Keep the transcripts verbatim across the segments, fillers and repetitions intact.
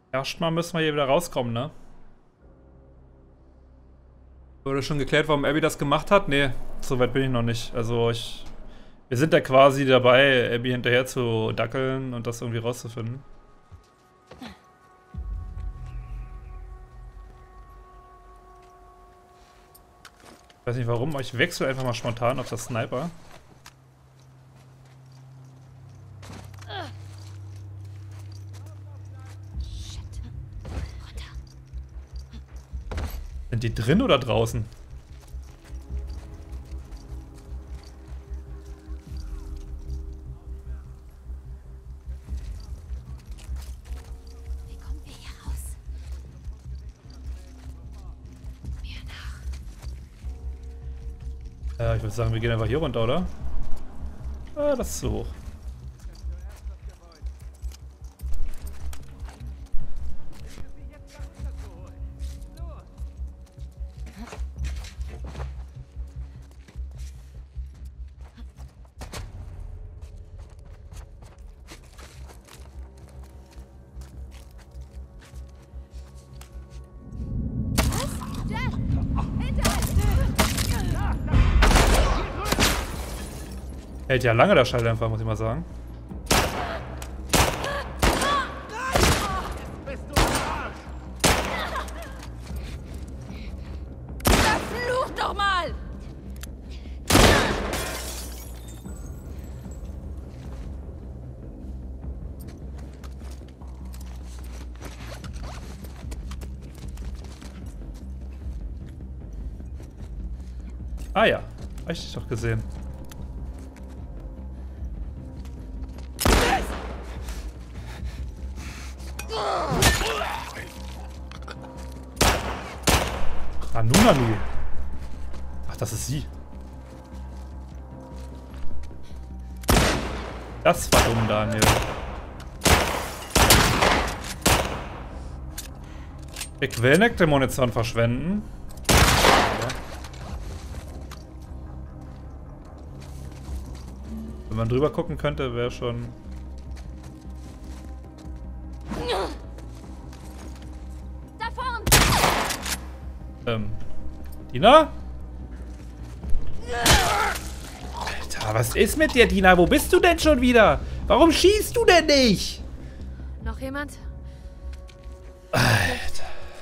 Erstmal müssen wir hier wieder rauskommen, ne? Wurde schon geklärt, warum Abby das gemacht hat? Nee, so weit bin ich noch nicht. Also ich... Wir sind ja quasi dabei, Abby hinterher zu dackeln und das irgendwie rauszufinden. Ich weiß nicht warum, aber ich wechsle einfach mal spontan auf das Sniper. Sind die drin oder draußen? Wie kommen wir hier raus? Mir nach. Ja, ich würde sagen, wir gehen einfach hier runter, oder? Ah, das ist zu hoch. Hält ja lange der Schalldämpfer, muss ich mal sagen. Verfluch doch mal! Ah ja, hab ich dich doch gesehen. Nanu Nanu. Ach, das ist sie. Das war dumm, Daniel. Ich will nicht die Munition verschwenden. Ja. Wenn man drüber gucken könnte, wäre schon... Ähm, Dina? Alter, was ist mit dir, Dina? Wo bist du denn schon wieder? Warum schießt du denn nicht? Noch jemand? Alter.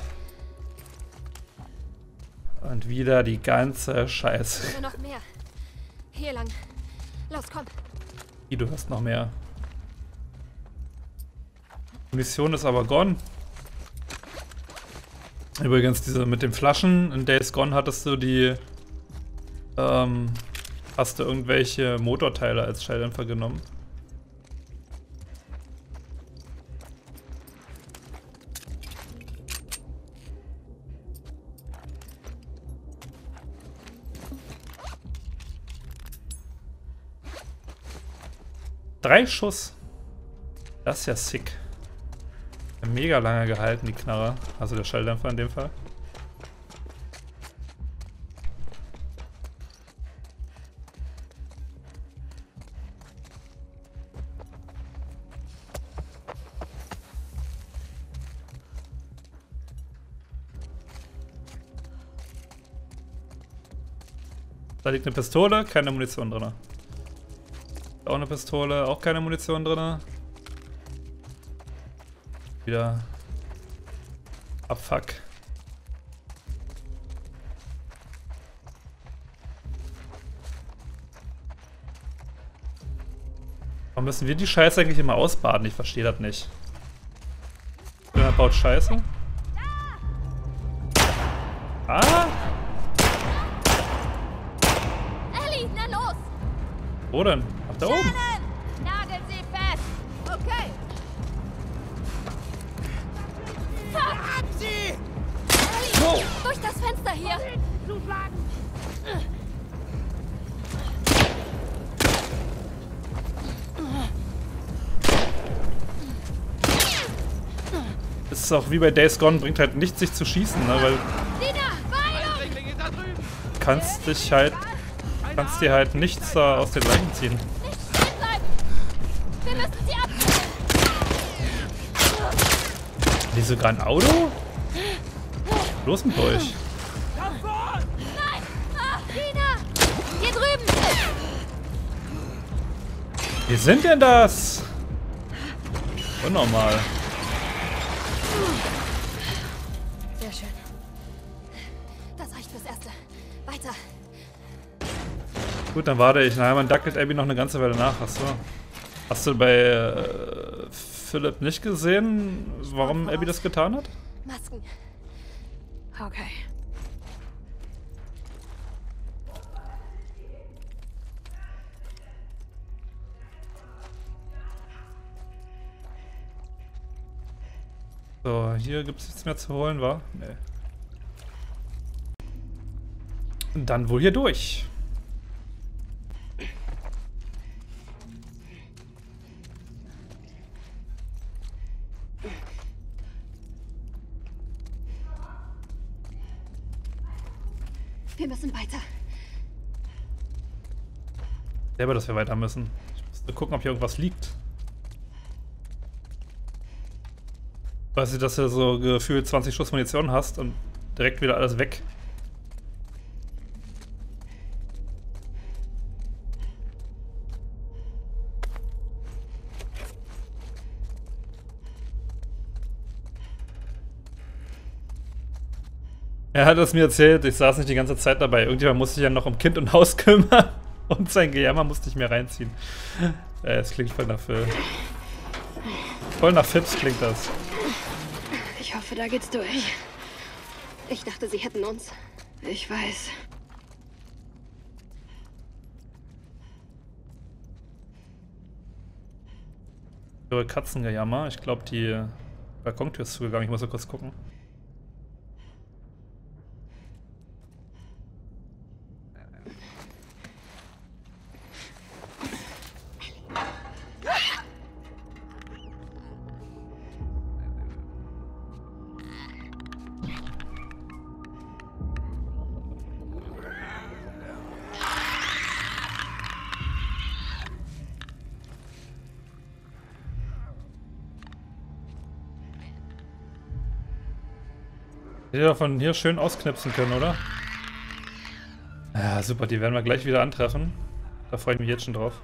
Und wieder die ganze Scheiße. Nur noch mehr. Hier lang. Los, komm. Wie, du hast noch mehr. Die Mission ist aber gone. Übrigens, diese mit den Flaschen, in Days Gone hattest du die, ähm, hast du irgendwelche Motorteile als Schalldämpfer genommen? Drei Schuss. Das ist ja sick. Mega lange gehalten, die Knarre. Also der Schalldämpfer in dem Fall. Da liegt eine Pistole, keine Munition drin. Auch eine Pistole, auch keine Munition drin. Wieder Abfuck. Warum müssen wir die Scheiße eigentlich immer ausbaden? Ich verstehe das nicht. Wer baut Scheiße? Ah! Ellie, na los! Wo denn? Ach, da oben. Nagel sie fest! Okay. Fuck! Sie! Ellie, Wow. durch das Fenster hier! Ist auch wie bei Days Gone, bringt halt nichts, sich zu schießen, ne? Weil Dina, Weilung! du kannst dich halt, kannst dir halt nichts da aus den Leichen ziehen. Nicht stehen bleiben! Wir müssen sie abfangen! Die sogar ein Auto? Los mit euch. Nein! Ah, Dina! Hier drüben! Wie sind denn das? Unnormal. Sehr schön. Das reicht fürs Erste. Weiter. Gut, dann warte ich. Naja, man dackelt Abby noch eine ganze Weile nach. Hast du, hast du bei äh, Philipp nicht gesehen, warum Abby das getan hat? Masken. Okay. So, hier gibt es nichts mehr zu holen, wa? Nee. Dann wohl hier durch. Wir müssen weiter. Selber, dass wir weiter müssen. Ich musste gucken, ob hier irgendwas liegt. Weißt du, dass du so gefühlt zwanzig Schuss Munition hast und direkt wieder alles weg. Er hat es mir erzählt, ich saß nicht die ganze Zeit dabei. Irgendjemand musste sich ja noch um Kind und Haus kümmern und sein Gejammer musste ich mir reinziehen. Ja, es klingt voll nach Phil. Voll nach Fips klingt das. Ich hoffe, da geht's durch. Ich dachte, sie hätten uns. Ich weiß. Ihre Katzengejammer. Ich glaube, die Balkontür ist zugegangen. Ich muss mal kurz gucken. Die wir von hier schön ausknipsen können, oder? Ja, super, die werden wir gleich wieder antreffen. Da freue ich mich jetzt schon drauf.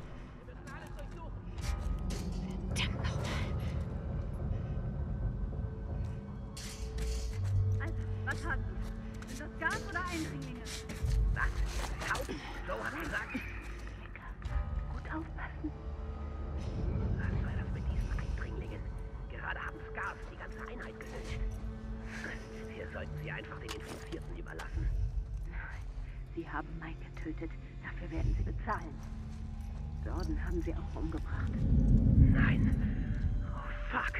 Also, was haben Sie? Sind das Gas oder Eindringlinge? Was? Tauben? So hat er gesagt. Gut aufpassen. Was soll das mit diesen Eindringlingen? Gerade haben Scars die ganze Einheit gelöscht. Wir sollten sie einfach den Infizierten überlassen. Nein, sie haben Mike getötet. Dafür werden sie bezahlen. Jordan haben sie auch umgebracht. Nein. Oh, fuck.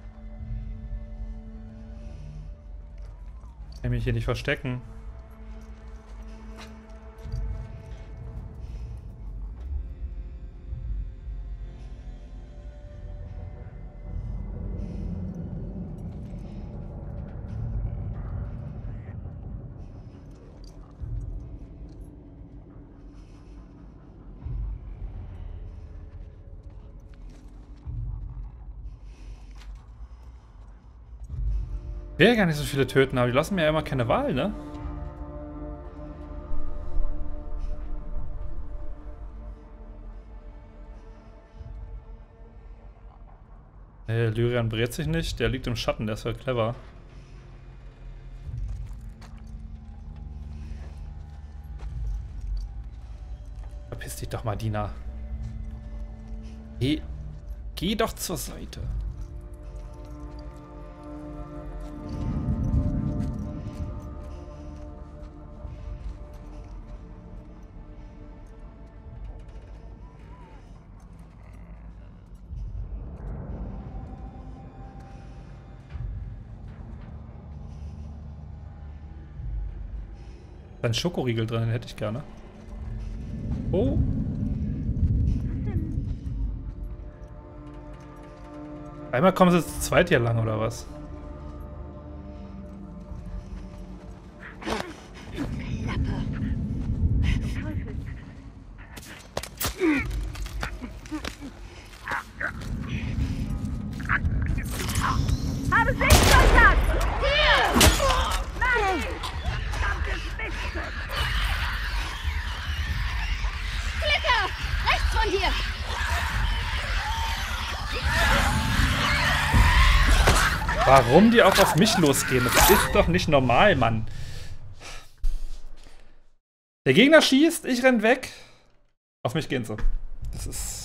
Ich kann mich hier nicht verstecken. Ich will ja gar nicht so viele töten, aber die lassen mir ja immer keine Wahl, ne? Hey, Lyrian brät sich nicht, der liegt im Schatten, der ist ja clever. Verpiss dich doch mal, Dina. Geh, geh doch zur Seite. Ein Schokoriegel drin, den hätte ich gerne. Oh. Einmal kommen sie zu zweit hier lang, oder was? Habe Sicht! von dir! Warum die auch auf mich losgehen? Das ist doch nicht normal, Mann. Der Gegner schießt, ich renn weg. Auf mich gehen sie. Das ist...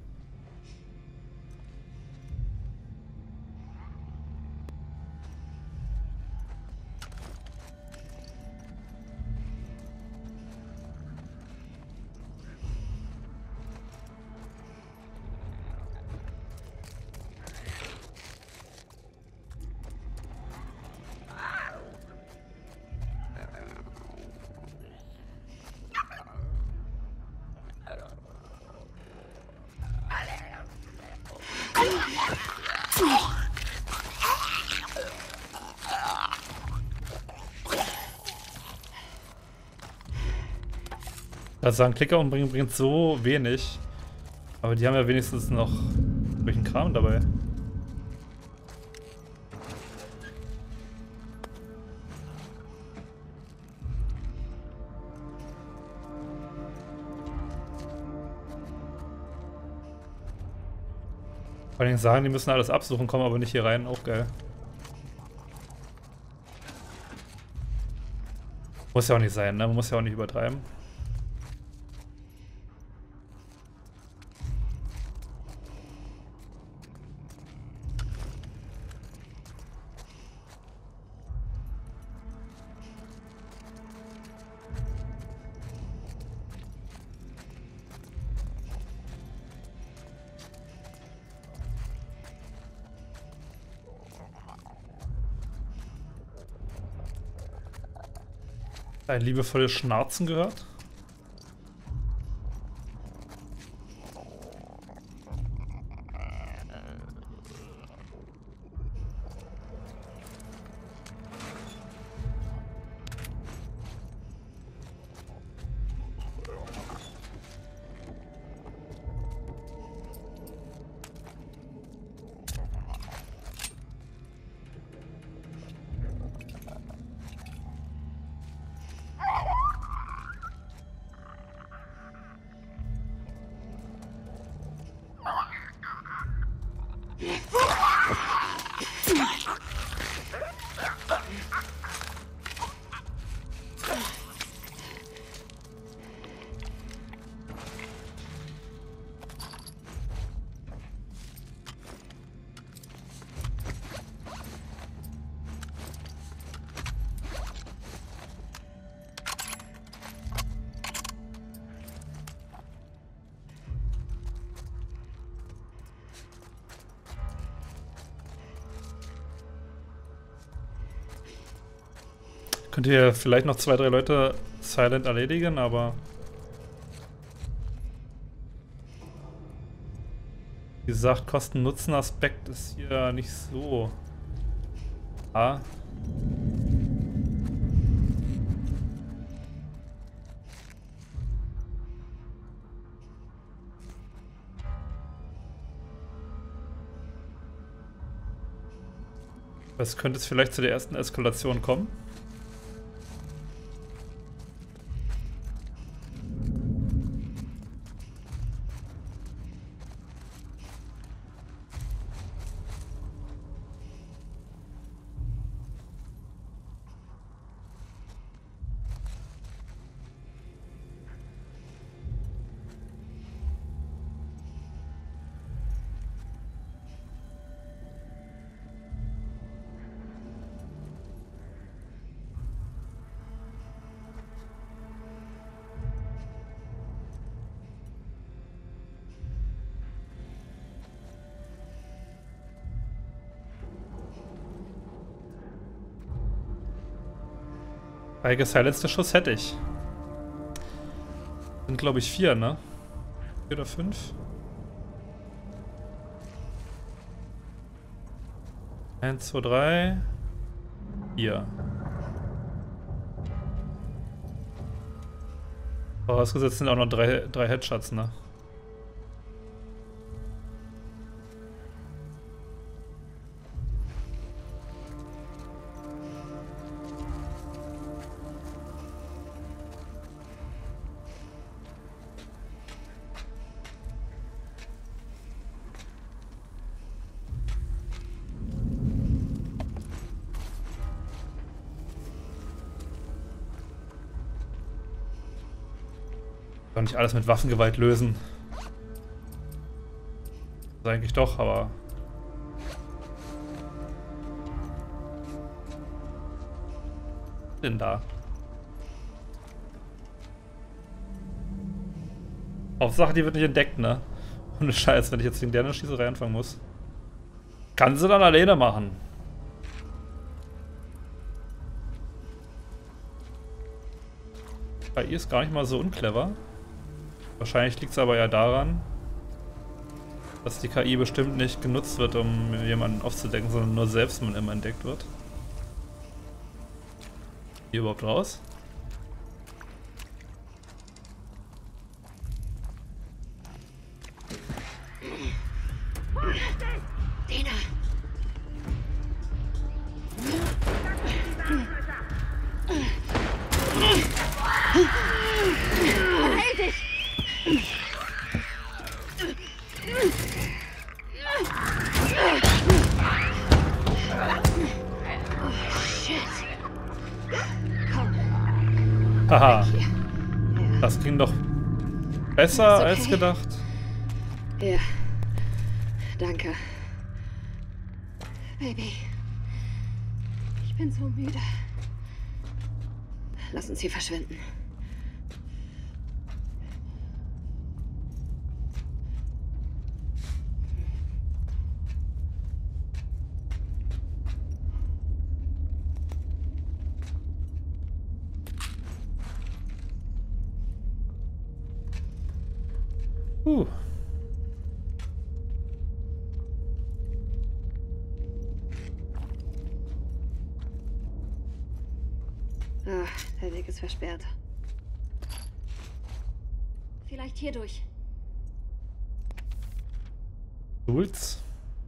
Also sagen, Klicker umbringen bringt so wenig. Aber die haben ja wenigstens noch welchen Kram dabei. Vor allem sagen, die müssen alles absuchen, kommen aber nicht hier rein. Auch geil. Muss ja auch nicht sein, ne? Man muss ja auch nicht übertreiben. Ein liebevolles Schnarzen gehört. Könnt ihr vielleicht noch zwei, drei Leute silent erledigen, aber... Wie gesagt, Kosten-Nutzen-Aspekt ist hier nicht so... Ah. Was könnte es vielleicht zu der ersten Eskalation kommen? Bei gesilenceder Schuss hätte ich. Sind glaube ich vier, ne? Vier oder fünf? Eins, zwei, drei. Vier. Vorausgesetzt sind auch noch drei, drei Headshots, ne? Kann nicht alles mit Waffengewalt lösen. Das eigentlich doch, aber... Was denn da? Hauptsache, die wird nicht entdeckt, ne? Ohne Scheiß, wenn ich jetzt gegen der eine Schießerei anfangen muss. Kann sie dann alleine machen. K I ist gar nicht mal so unclever. Wahrscheinlich liegt es aber ja daran, dass die K I bestimmt nicht genutzt wird, um jemanden aufzudecken, sondern nur selbst man immer entdeckt wird. Hier überhaupt raus? Dina! Halt dich! Haha. Das ging doch besser okay? als gedacht. Ja. Danke. Baby. Ich bin so müde. Lass uns hier verschwinden. Uh. Ah, der Weg ist versperrt. Vielleicht hier durch. Jules?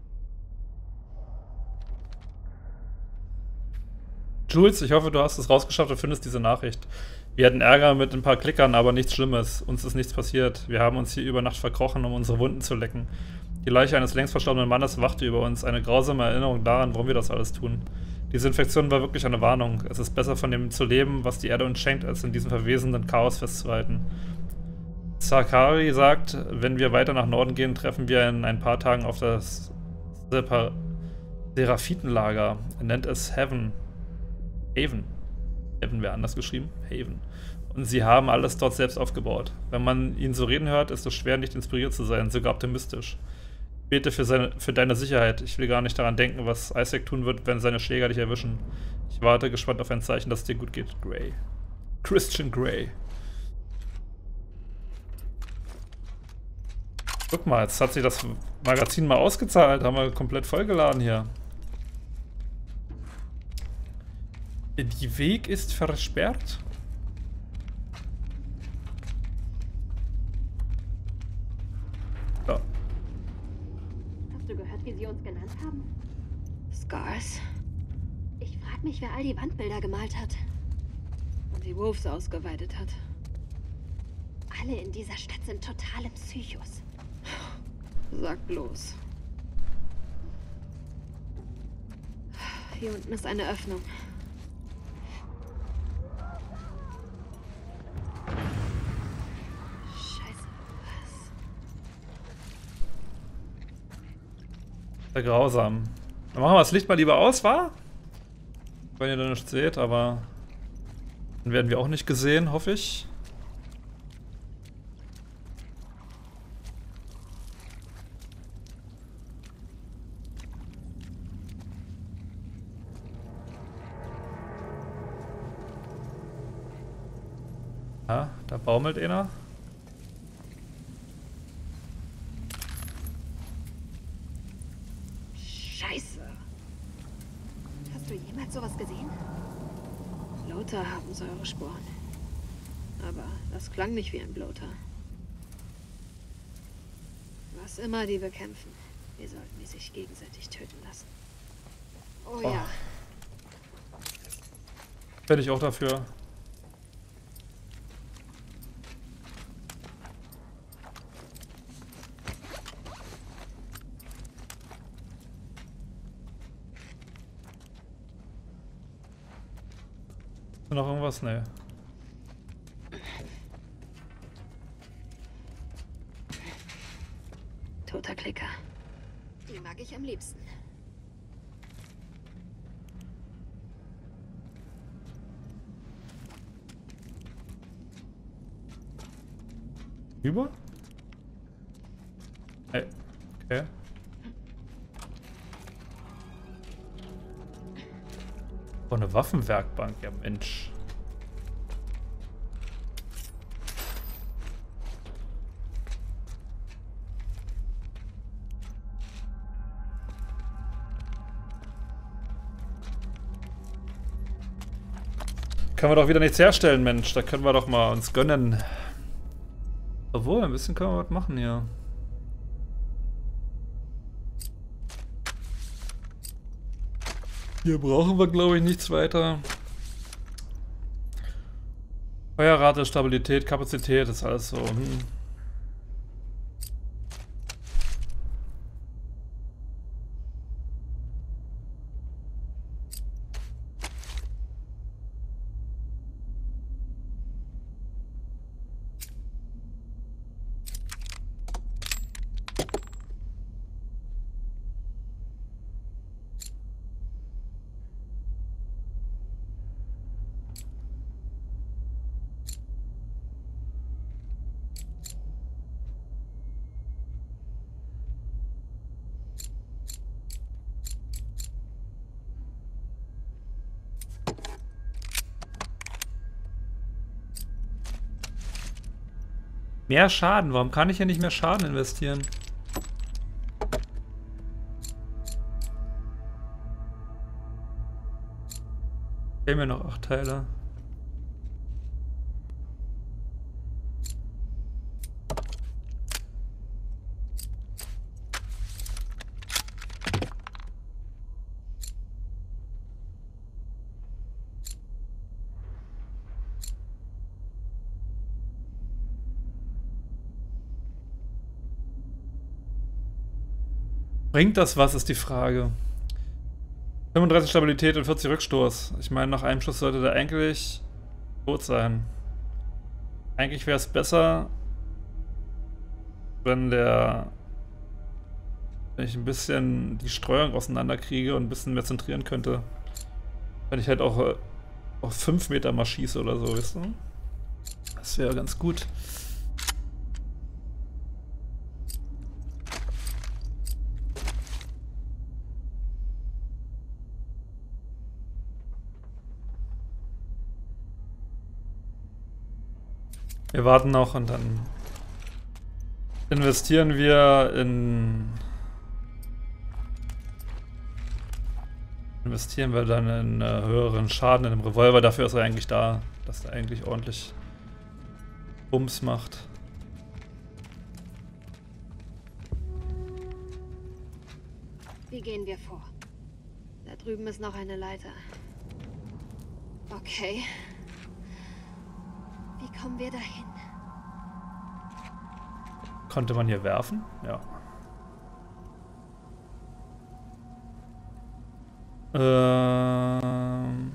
Jules, ich hoffe, du hast es rausgeschafft und findest diese Nachricht. Wir hatten Ärger mit ein paar Klickern, aber nichts Schlimmes. Uns ist nichts passiert. Wir haben uns hier über Nacht verkrochen, um unsere Wunden zu lecken. Die Leiche eines längst verstorbenen Mannes wachte über uns. Eine grausame Erinnerung daran, warum wir das alles tun. Diese Infektion war wirklich eine Warnung. Es ist besser, von dem zu leben, was die Erde uns schenkt, als in diesem verwesenden Chaos festzuhalten. Zakari sagt, wenn wir weiter nach Norden gehen, treffen wir in ein paar Tagen auf das Separ- Seraphitenlager. Er nennt es Heaven. Haven. Haven wäre anders geschrieben. Haven. Und sie haben alles dort selbst aufgebaut. Wenn man ihn so reden hört, ist es schwer, nicht inspiriert zu sein, sogar optimistisch. Ich bete für, seine, für deine Sicherheit. Ich will gar nicht daran denken, was Isaac tun wird, wenn seine Schläger dich erwischen. Ich warte gespannt auf ein Zeichen, dass es dir gut geht. Grey. Christian Grey. Guck mal, jetzt hat sich das Magazin mal ausgezahlt. Haben wir komplett vollgeladen hier. Die Weg ist versperrt. Ja. Hast du gehört, wie sie uns genannt haben? Scars. Ich frag mich, wer all die Wandbilder gemalt hat. Und die Wolves ausgeweidet hat. Alle in dieser Stadt sind totale Psychos. Sag bloß. Hier unten ist eine Öffnung. Scheiße, was? Sehr grausam. Dann machen wir das Licht mal lieber aus, wa? Wenn ihr da nicht seht, aber dann werden wir auch nicht gesehen, hoffe ich. Ja, da baumelt einer. Scheiße. Hast du jemals sowas gesehen? Bloater haben Säuresporen. Aber das klang nicht wie ein Bloater. Was immer die bekämpfen, wir sollten die sich gegenseitig töten lassen. Oh, Oh. ja. Bin ich auch dafür. Noch irgendwas? Nee. toter Klicker. Die mag ich am liebsten. Über? Hey. Okay. Oh, eine Waffenwerkbank, ja Mensch. Können wir doch wieder nichts herstellen, Mensch. Da können wir doch mal uns gönnen. Obwohl, ein bisschen können wir was machen hier. Hier brauchen wir, glaube ich, nichts weiter. Feuerrate, Stabilität, Kapazität, das ist alles so. Hm. Mehr Schaden. Warum kann ich ja nicht mehr Schaden investieren? Ich mir noch acht Teile. Bringt das was, ist die Frage. fünfunddreißig Stabilität und vierzig Rückstoß. Ich meine, nach einem Schuss sollte der eigentlich tot sein. Eigentlich wäre es besser, wenn der... wenn ich ein bisschen die Streuung auseinanderkriege und ein bisschen mehr zentrieren könnte. Wenn ich halt auch auf fünf Meter mal schieße oder so, weißt du? Das wäre ganz gut. Wir warten noch und dann investieren wir in... Investieren wir dann in äh, höheren Schaden in dem Revolver. Dafür ist er eigentlich da, dass er eigentlich ordentlich Bums macht. Wie gehen wir vor? Da drüben ist noch eine Leiter. Okay. Wie kommen wir dahin? Konnte man hier werfen? Ja. Ähm...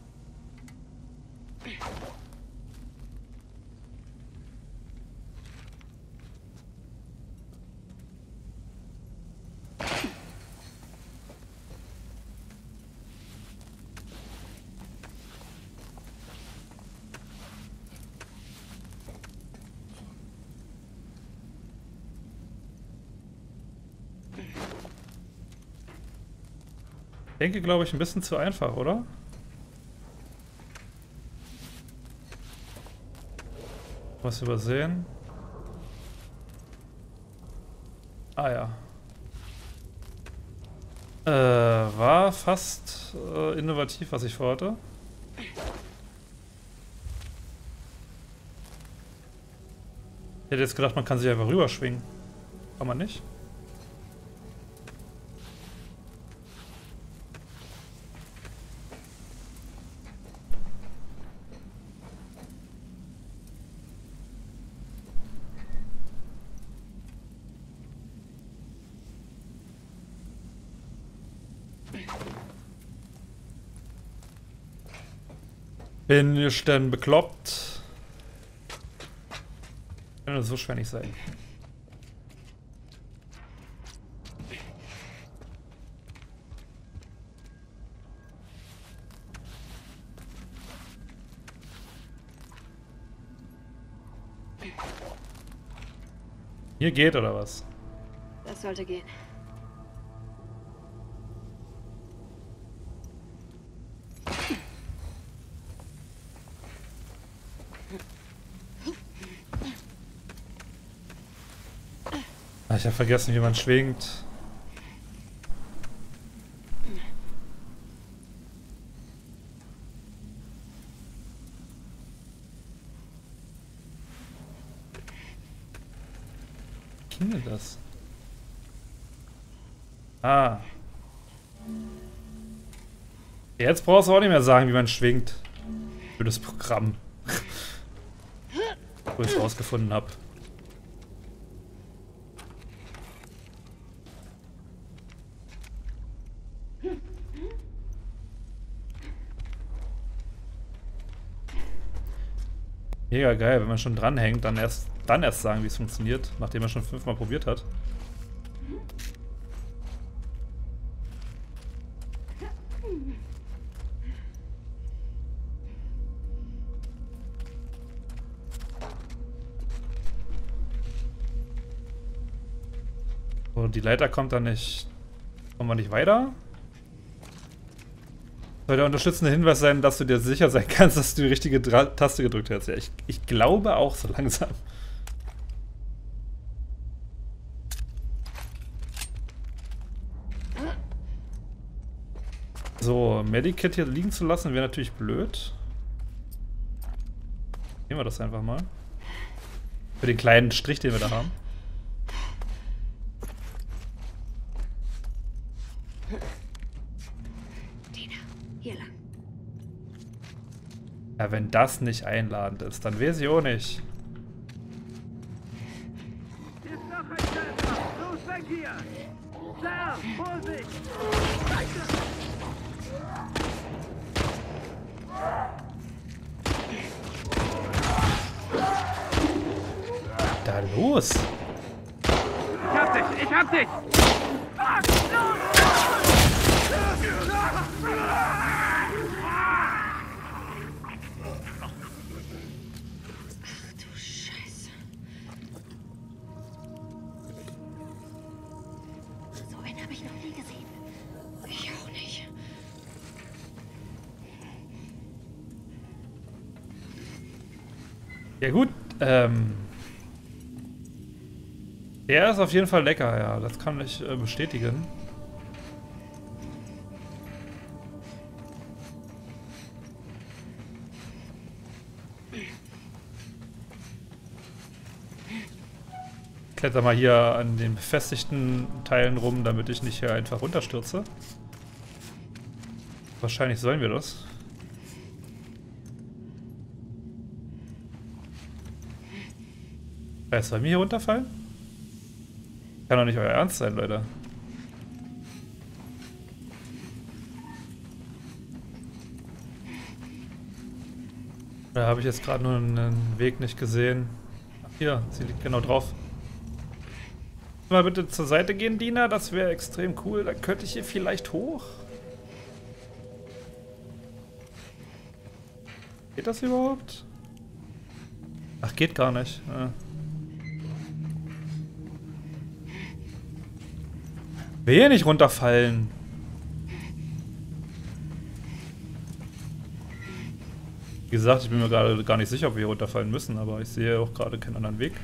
Ich denke, glaube ich, ein bisschen zu einfach, oder? Was übersehen? Ah ja. Äh, war fast äh, innovativ, was ich vorhatte. Ich hätte jetzt gedacht, man kann sich einfach rüberschwingen. Kann man nicht? Bin ich denn bekloppt? Kann das so schwer nicht sein. Hier geht oder was? Das sollte gehen. Ach, ich habe vergessen, wie man schwingt. Wie ging denn das? Ah. Jetzt brauchst du auch nicht mehr sagen, wie man schwingt. Für das Programm. Wo ich es rausgefunden habe. Mega geil, wenn man schon dranhängt, dann erst, dann erst sagen, wie es funktioniert, nachdem man schon fünfmal probiert hat. So, die Leiter kommt dann nicht. Kommen wir nicht weiter? Soll der unterstützende Hinweis sein, dass du dir sicher sein kannst, dass du die richtige Dra Taste gedrückt hast. Ja, ich, ich glaube auch so langsam. So, Medikit hier liegen zu lassen wäre natürlich blöd. Nehmen wir das einfach mal. Für den kleinen Strich, den wir da haben. Ja, wenn das nicht einladend ist, dann weiß ich auch nicht. Hier ist noch ein Shelter! Los, weg hier! Sarah, Vorsicht! Da los! Ich hab dich! Ich hab dich! Fuck! Los! Ja gut, ähm... der ist auf jeden Fall lecker, ja, das kann ich äh, bestätigen. Ich kletter mal hier an den befestigten Teilen rum, damit ich nicht hier einfach runterstürze. Wahrscheinlich sollen wir das. Weißt du, sollen wir hier runterfallen? Kann doch nicht euer Ernst sein, Leute. Da habe ich jetzt gerade nur einen Weg nicht gesehen. Ach, hier, sie liegt genau drauf. Mal bitte zur Seite gehen, Dina, das wäre extrem cool. Dann könnte ich hier vielleicht hoch. Geht das überhaupt? Ach, geht gar nicht. Ja. Will hier nicht runterfallen. Wie gesagt, ich bin mir gerade gar nicht sicher, ob wir hier runterfallen müssen, aber ich sehe auch gerade keinen anderen Weg.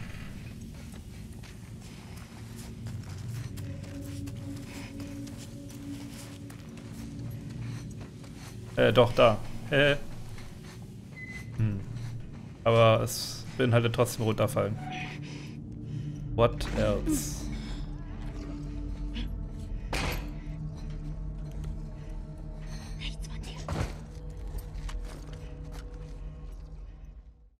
Äh, doch, da. Äh. Hm. Aber es beinhaltet trotzdem runterfallen. What else?